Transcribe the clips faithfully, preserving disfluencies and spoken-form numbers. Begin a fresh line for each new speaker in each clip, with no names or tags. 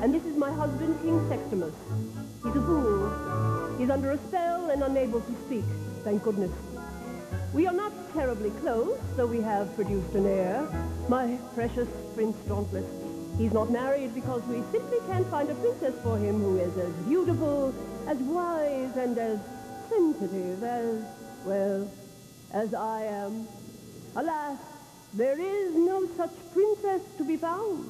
And this is my husband, King Sextimus. He's a fool. He's under a spell and unable to speak, thank goodness. We are not terribly close, though we have produced an heir. My precious Prince Dauntless. He's not married because we simply can't find a princess for him who is as beautiful, as wise, and as sensitive as, well, as I am. Alas, there is no such princess to be found.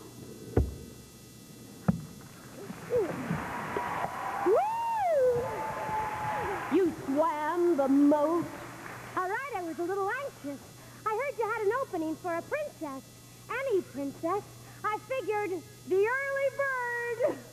Woo! You swam the moat.
All right, I was a little anxious. I heard you had an opening for a princess. Any princess. I figured the early bird.